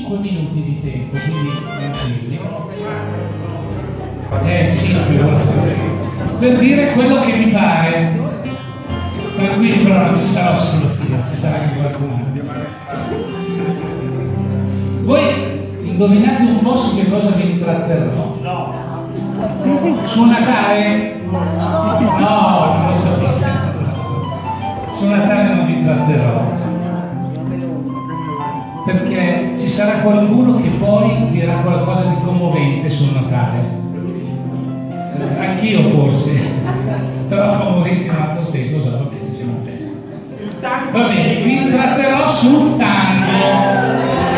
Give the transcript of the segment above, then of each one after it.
5 minuti di tempo, quindi tranquilli. 5 per dire quello che mi pare. Tranquilli, però non ci sarò solo io, ci sarà anche qualcun altro. Voi indovinate un po' su che cosa vi intratterrò? No. Su Natale? No, non lo sapete. Su Natale non vi tratterò, perché ci sarà qualcuno che poi dirà qualcosa di commovente sul Natale. Anch'io forse, però commovente in un altro senso, lo so, va bene, siamo bene. Va bene, vi tratterò sul tango.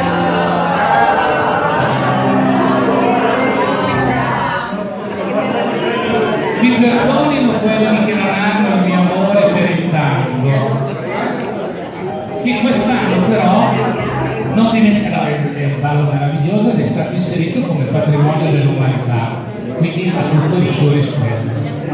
Mi perdonino quelli che non hanno il mio amore per il tango, che quest'anno però non dimenticherò, è un ballo meraviglioso ed è stato inserito come patrimonio dell'umanità, quindi ha tutto il suo rispetto.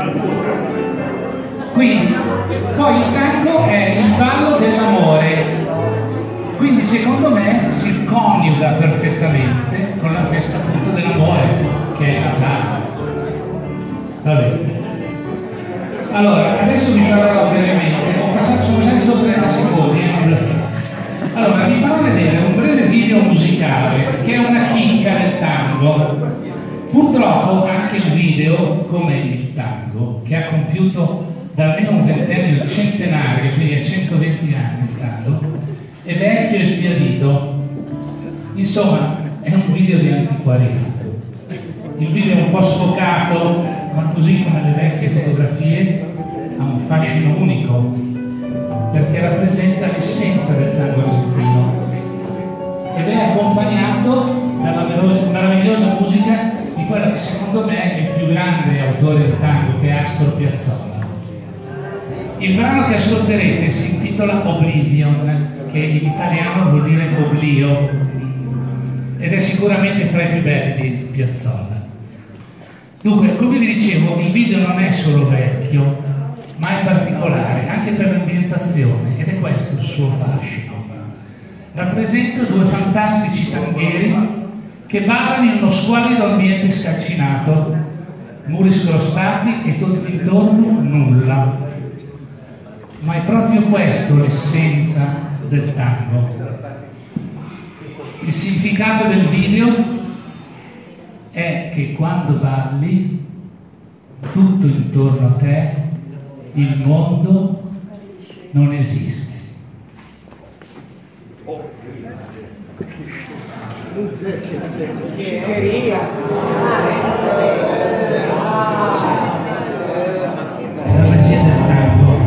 Quindi, poi il tango è il ballo dell'amore, quindi secondo me si coniuga perfettamente con la festa appunto dell'amore, che è Natale. Va bene. Allora, adesso vi parlerò brevemente, sono passati solo 30 secondi, non lo so. Allora, vi farò vedere un breve video musicale che è una chicca del tango. Purtroppo anche il video, come il tango, che ha compiuto da almeno un ventennio il centenario, quindi ha 120 anni il tango, è vecchio e sbiadito. Insomma, è un video di antiquariato. Il video è un po' sfocato, ma così come le vecchie fotografie ha un fascino unico, perché rappresenta l'essenza del tango argentino ed è accompagnato dalla meravigliosa musica di quello che secondo me è il più grande autore di tango, che è Astor Piazzolla. Il brano che ascolterete si intitola Oblivion, che in italiano vuol dire oblio, ed è sicuramente fra i più belli di Piazzolla. Dunque, come vi dicevo, il video non è solo vecchio, ma è particolare, anche per l'ambientazione, ed è questo il suo fascino. Rappresenta due fantastici tangheri che ballano in uno squallido ambiente scalcinato, muri scrostati e tutto intorno nulla. Ma è proprio questo l'essenza del tango. Il significato del video è che quando balli, tutto intorno a te, il mondo non esiste. La magia del tango,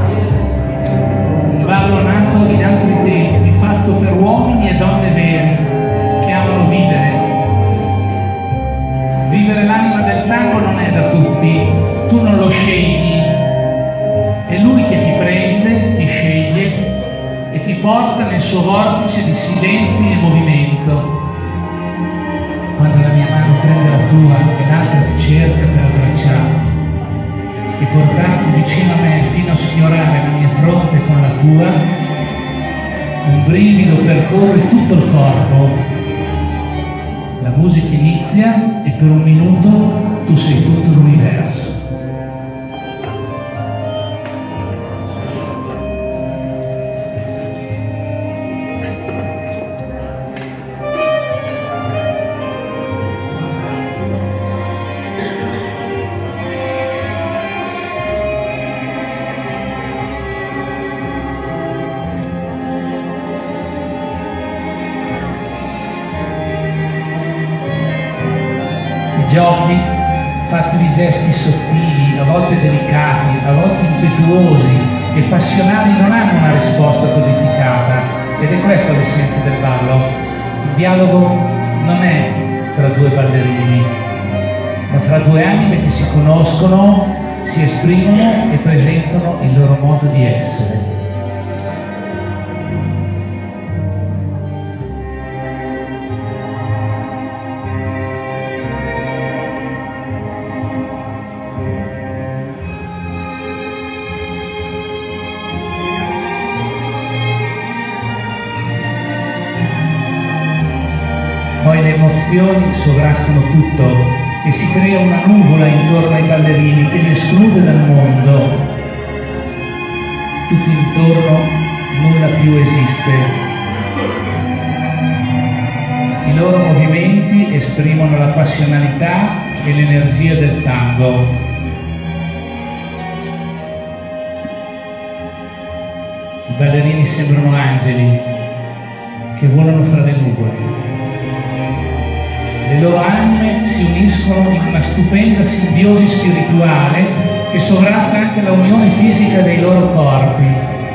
un ballo nato in altri tempi, fatto per uomini e donne veri che amano vivere. Vivere l'anima del tango non è da tutti, tu non lo scegli, è lui che ti prende, ti sceglie e ti porta nel suo vortice di silenzi e movimento. Quando la mia mano prende la tua e l'altra ti cerca per abbracciarti e portarti vicino a me fino a sfiorare la mia fronte con la tua, un brivido percorre tutto il corpo. La musica inizia e per un minuto tu sei tutto l'universo. Giochi fatti di gesti sottili, a volte delicati, a volte impetuosi e passionali non hanno una risposta codificata, ed è questa l'essenza del ballo. Il dialogo non è tra due ballerini, ma fra due anime che si conoscono, si esprimono e presentano il loro modo di essere. emozioni sovrastano tutto e si crea una nuvola intorno ai ballerini che li esclude dal mondo. Tutto intorno nulla più esiste. I loro movimenti esprimono la passionalità e l'energia del tango. I ballerini sembrano angeli che volano fra le nuvole. Le loro anime si uniscono in una stupenda simbiosi spirituale che sovrasta anche la unione fisica dei loro corpi.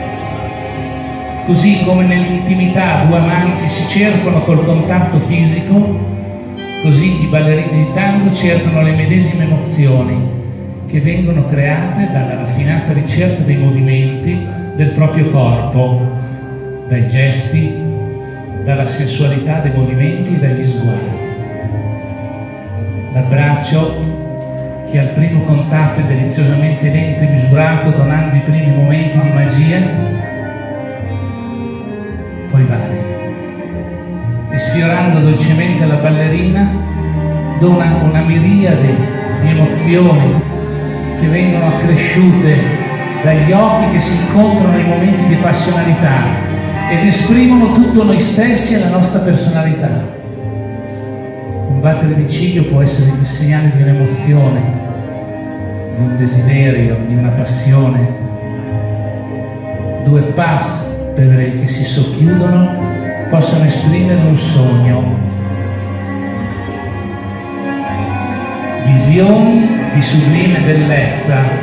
Così come nell'intimità due amanti si cercano col contatto fisico, così i ballerini di tango cercano le medesime emozioni che vengono create dalla raffinata ricerca dei movimenti del proprio corpo, dai gesti, dalla sensualità dei movimenti e dagli sguardi. L'abbraccio che al primo contatto è deliziosamente lento e misurato, donando i primi momenti di magia, poi varia e sfiorando dolcemente la ballerina dona una miriade di emozioni che vengono accresciute dagli occhi che si incontrano nei momenti di passionalità ed esprimono tutto noi stessi e la nostra personalità. Un battere di ciglio può essere il segnale di un'emozione, di un desiderio, di una passione. Due palpebre che si socchiudono possono esprimere un sogno. Visioni di sublime bellezza.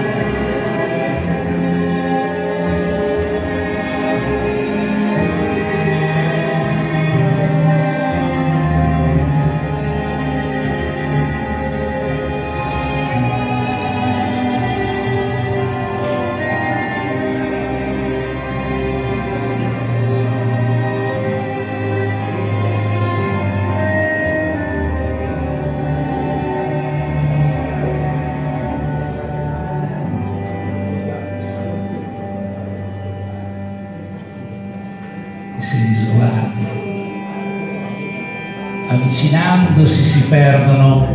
Se gli sguardi, avvicinandosi, si perdono.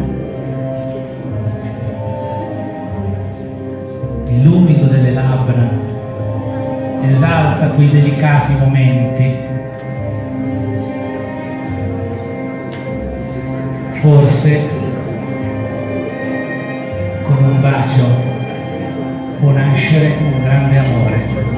Il lumido delle labbra esalta quei delicati momenti. Forse con un bacio può nascere un grande amore.